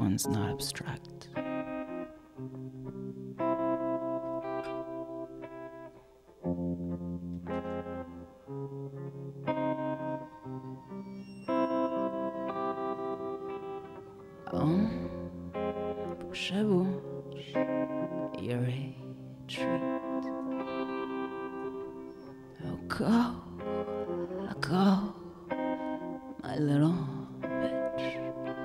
one's not abstract. Bouche à bouche, you retreat. Go, my little bitch.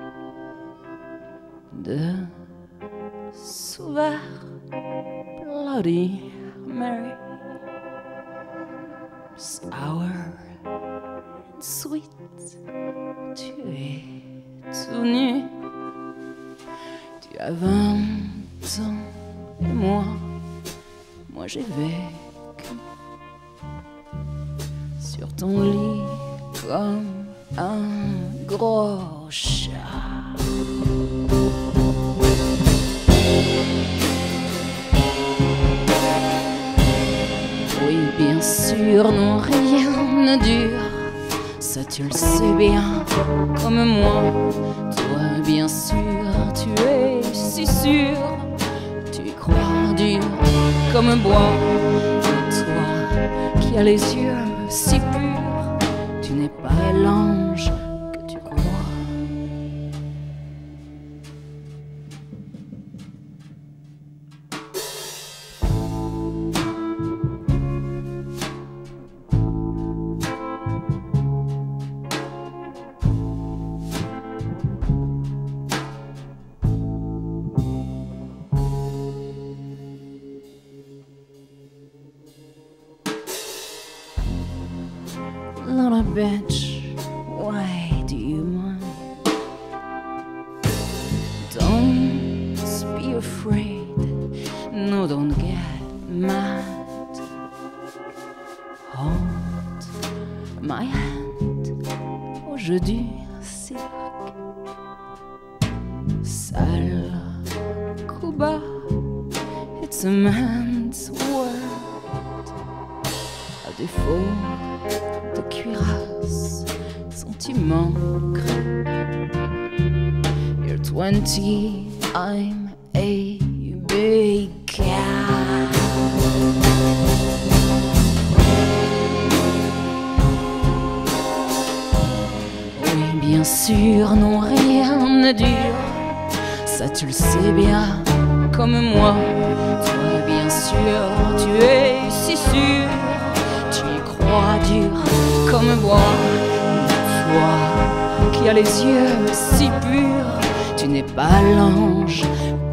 De Sauveur, Bloody Mary, sour and sweet. Tu es tout nu. Tu as 20 ans et moi j'ai vécu sur ton lit comme un gros chat. Oui, bien sûr, non, rien ne dure. Ça tu le sais bien, comme moi. Toi, bien sûr, tu es si sûr. Tu y crois dur comme bois. Et toi, qui as les yeux si purs, tu n'es pas l'ange que tu crois. Little bitch, why do you mind? Don't be afraid, no, don't get mad. Hold my hand au jeu du cirque. Sale coup bas, it's a man's world. À défaut de cuirasse, sentiment cru. You're 20, I'm a big cat. Oui, bien sûr, non, rien ne dure. Ça, tu le sais bien, comme moi. Toi, bien sûr, tu es si sûr. Tu y crois dur comme bois. Toi qui as les yeux si purs, tu n'es pas l'ange